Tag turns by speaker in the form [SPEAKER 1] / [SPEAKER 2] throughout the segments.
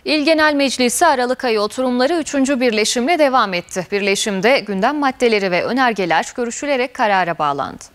[SPEAKER 1] İl Genel Meclisi Aralık ayı oturumları 3. birleşimle devam etti. Birleşimde gündem maddeleri ve önergeler görüşülerek karara bağlandı.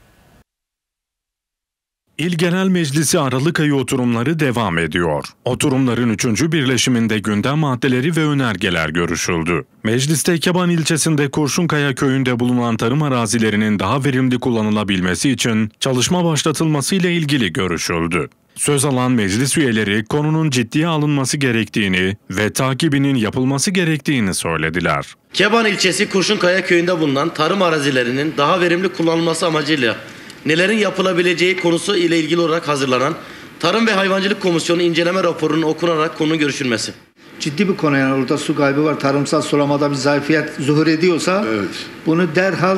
[SPEAKER 2] İl Genel Meclisi Aralık ayı oturumları devam ediyor. Oturumların 3. birleşiminde gündem maddeleri ve önergeler görüşüldü. Mecliste Keban ilçesinde Kurşunkaya köyünde bulunan tarım arazilerinin daha verimli kullanılabilmesi için çalışma başlatılması ile ilgili görüşüldü. Söz alan meclis üyeleri konunun ciddiye alınması gerektiğini ve takibinin yapılması gerektiğini söylediler.
[SPEAKER 3] Keban ilçesi Kurşunkaya köyünde bulunan tarım arazilerinin daha verimli kullanılması amacıyla nelerin yapılabileceği konusu ile ilgili olarak hazırlanan Tarım ve Hayvancılık Komisyonu inceleme raporunun okunarak konunun görüşülmesi.
[SPEAKER 4] Ciddi bir konu, yani orada su kaybı var, tarımsal sulamada bir zayıfiyet zuhur ediyorsa bunu derhal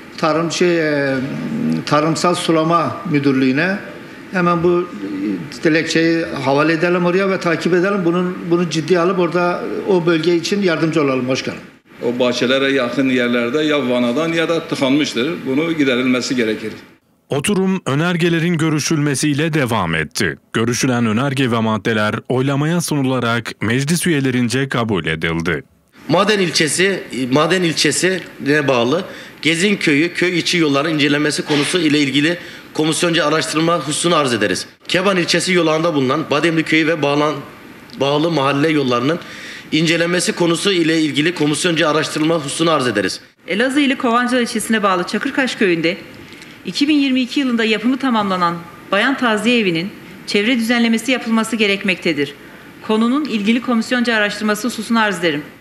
[SPEAKER 4] tarımsal sulama müdürlüğüne hemen bu dilekçeyi havale edelim oraya ve takip edelim. Bunu ciddiye alıp orada o bölge için yardımcı olalım başkanım.
[SPEAKER 5] O bahçelere yakın yerlerde ya vanadan ya da tıkanmıştır. Bunu giderilmesi gerekir.
[SPEAKER 2] Oturum önergelerin görüşülmesiyle devam etti. Görüşülen önerge ve maddeler oylamaya sunularak meclis üyelerince kabul edildi.
[SPEAKER 3] Maden ilçesine bağlı Gezin Köyü köy içi yolların incelenmesi konusu ile ilgili komisyonca araştırma hususunu arz ederiz. Keban ilçesi yolağında bulunan Bademli Köyü ve bağlı mahalle yollarının incelenmesi konusu ile ilgili komisyonca araştırma hususunu arz ederiz.
[SPEAKER 6] Elazığ ili Kovancılar ilçesine bağlı Çakırkaş köyünde 2022 yılında yapımı tamamlanan Bayan Taziye Evi'nin çevre düzenlemesi yapılması gerekmektedir. Konunun ilgili komisyonca araştırması hususunu arz ederim.